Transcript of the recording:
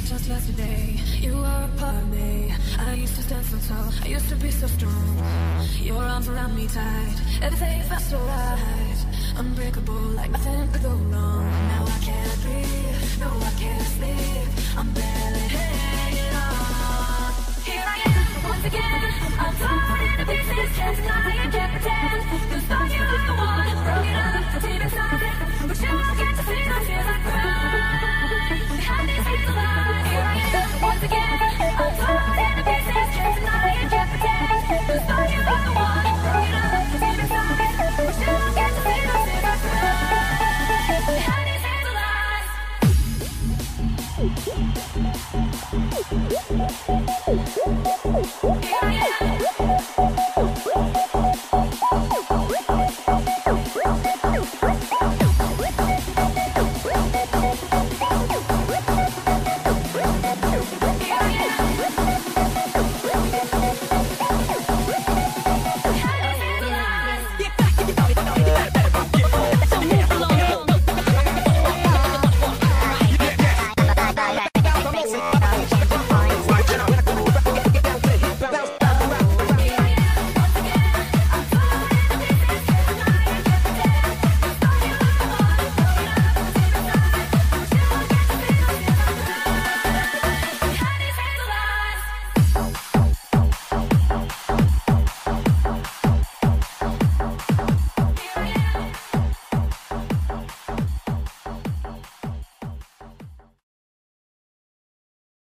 just yesterday. You are a part of me. I used to stand so tall, I used to be so strong. Your arms around me tight, everything felt so right. Unbreakable, like nothing could go wrong. Now I can't breathe, no I can't sleep. I'm barely hanging on. Here I am, once again. I'm torn into pieces, can't deny and can't pretend. You thought you were the one, broke it up, deep inside. But you don't get to see the tears I cry. Behind these things alive, here I am, once again. I'm torn into pieces, can't deny and can't pretend. You thought you were the one, broke it up, deep inside. But you don't get to see the tears I cry. Behind these things alive. Here I am.